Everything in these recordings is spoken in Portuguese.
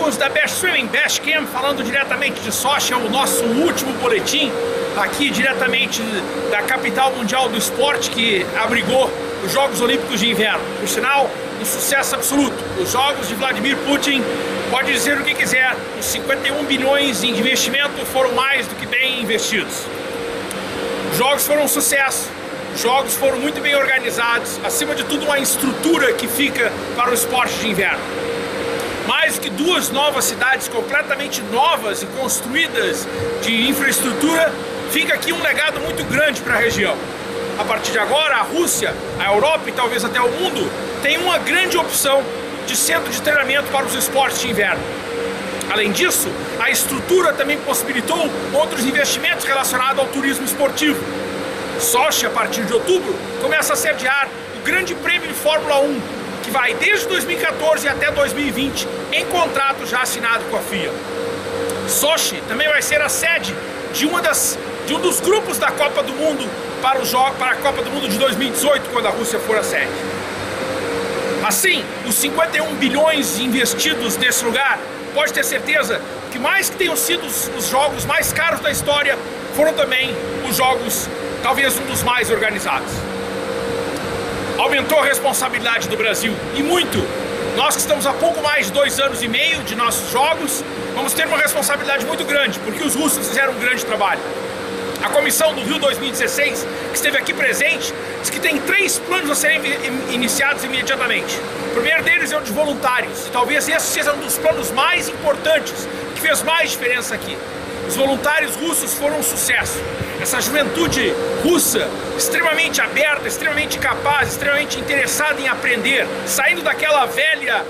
amigos da Best Swimming, Best Camp, falando diretamente de Sochi, é o nosso último boletim, aqui diretamente da capital mundial do esporte, que abrigou os Jogos Olímpicos de Inverno. Por sinal, um sucesso absoluto. Os Jogos de Vladimir Putin, pode dizer o que quiser, os 51 bilhões de investimento foram mais do que bem investidos. Os Jogos foram um sucesso, os Jogos foram muito bem organizados, acima de tudo uma estrutura que fica para o esporte de inverno. Mais do que duas novas cidades completamente novas e construídas de infraestrutura, fica aqui um legado muito grande para a região. A partir de agora, a Rússia, a Europa e talvez até o mundo tem uma grande opção de centro de treinamento para os esportes de inverno. Além disso, a estrutura também possibilitou outros investimentos relacionados ao turismo esportivo. Sochi, a partir de outubro, começa a sediar o Grande Prêmio de Fórmula 1, que vai desde 2014 até 2020, em contrato já assinado com a FIA. Sochi também vai ser a sede de um dos grupos da Copa do Mundo para a Copa do Mundo de 2018, quando a Rússia for a sede. Assim, os 51 bilhões investidos nesse lugar, pode ter certeza que mais que tenham sido os jogos mais caros da história, foram também os jogos, talvez um dos mais organizados. Aumentou a responsabilidade do Brasil, e muito. Nós que estamos há pouco mais de 2 anos e meio de nossos jogos, vamos ter uma responsabilidade muito grande, porque os russos fizeram um grande trabalho. A comissão do Rio 2016, que esteve aqui presente, diz que tem 3 planos a serem iniciados imediatamente. O primeiro deles é o de voluntários. Talvez esse seja um dos planos mais importantes, que fez mais diferença aqui. Os voluntários russos foram um sucesso. Essa juventude russa, extremamente aberta, extremamente capaz, extremamente interessada em aprender, saindo daquela velha...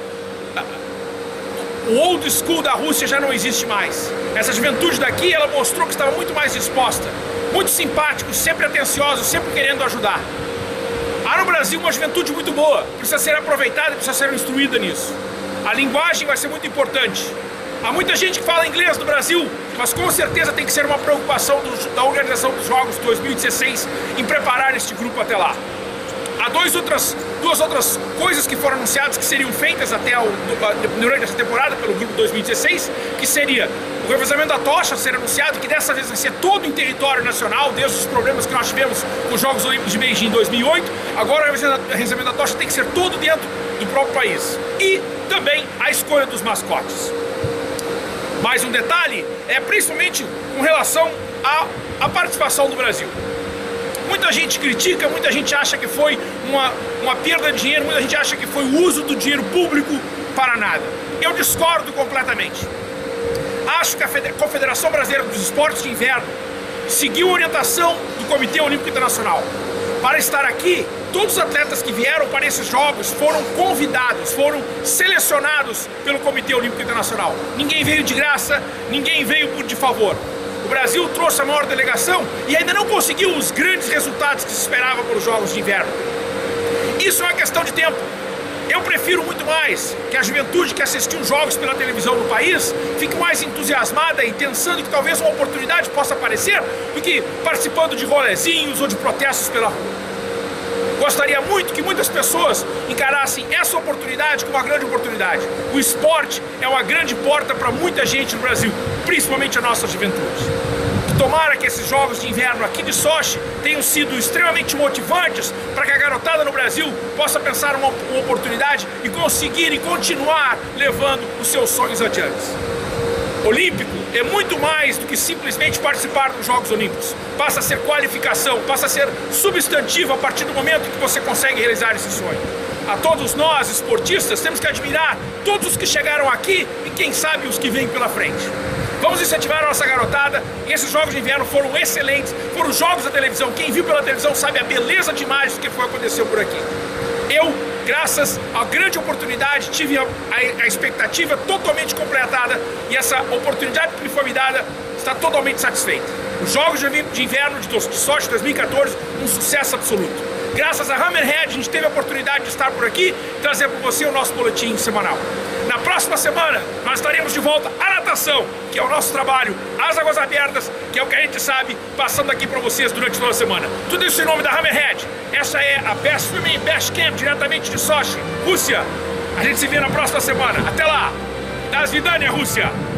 O old school da Rússia já não existe mais. Essa juventude daqui, ela mostrou que estava muito mais disposta, muito simpáticos, sempre atenciosos, sempre querendo ajudar. Há no Brasil uma juventude muito boa, precisa ser aproveitada e precisa ser instruída nisso. A linguagem vai ser muito importante. Há muita gente que fala inglês no Brasil, mas com certeza tem que ser uma preocupação da organização dos Jogos de 2016 em preparar este grupo até lá. Há duas outras coisas que foram anunciadas que seriam feitas durante essa temporada pelo grupo 2016, que seria o revezamento da tocha ser anunciado, que dessa vez vai ser todo em território nacional, desde os problemas que nós tivemos com os Jogos Olímpicos de Beijing em 2008, agora o revezamento da tocha tem que ser todo dentro do próprio país. E também a escolha dos mascotes. Mais um detalhe é principalmente com relação à participação do Brasil. Muita gente critica, muita gente acha que foi uma perda de dinheiro, muita gente acha que foi o uso do dinheiro público para nada. Eu discordo completamente. Acho que a Confederação Brasileira dos Esportes de Inverno seguiu a orientação do Comitê Olímpico Internacional. Para estar aqui, todos os atletas que vieram para esses jogos foram convidados, foram selecionados pelo Comitê Olímpico Internacional. Ninguém veio de graça, ninguém veio por de favor. O Brasil trouxe a maior delegação e ainda não conseguiu os grandes resultados que se esperava para os Jogos de Inverno. Isso é uma questão de tempo. Eu prefiro muito mais que a juventude que assistiu os jogos pela televisão no país fique mais entusiasmada e pensando que talvez uma oportunidade possa aparecer do que participando de rolezinhos ou de protestos pela rua. Gostaria muito que muitas pessoas encarassem essa oportunidade como uma grande oportunidade. O esporte é uma grande porta para muita gente no Brasil, principalmente a nossa juventude. Tomara que esses Jogos de Inverno aqui de Sochi tenham sido extremamente motivantes para que a garotada no Brasil possa pensar uma oportunidade e conseguir e continuar levando os seus sonhos adiante. Olímpico é muito mais do que simplesmente participar dos Jogos Olímpicos. Passa a ser qualificação, passa a ser substantivo a partir do momento que você consegue realizar esse sonho. A todos nós, esportistas, temos que admirar todos os que chegaram aqui e quem sabe os que vêm pela frente. Vamos incentivar a nossa garotada. Esses Jogos de Inverno foram excelentes, foram jogos da televisão. Quem viu pela televisão sabe a beleza de imagens que aconteceu por aqui. Eu, graças à grande oportunidade, tive a expectativa totalmente completada e essa oportunidade que me foi me dada está totalmente satisfeita. Os Jogos de Inverno de Sochi 2014, um sucesso absoluto. Graças a Hammerhead, a gente teve a oportunidade de estar por aqui e trazer para você o nosso boletim semanal. Na próxima semana, nós estaremos de volta à natação, que é o nosso trabalho, às águas abertas, que é o que a gente sabe, passando aqui para vocês durante toda a semana. Tudo isso em nome da Hammerhead. Essa é a Best Swimming Best Camp, diretamente de Sochi, Rússia. A gente se vê na próxima semana. Até lá! Das Vidânia, Rússia!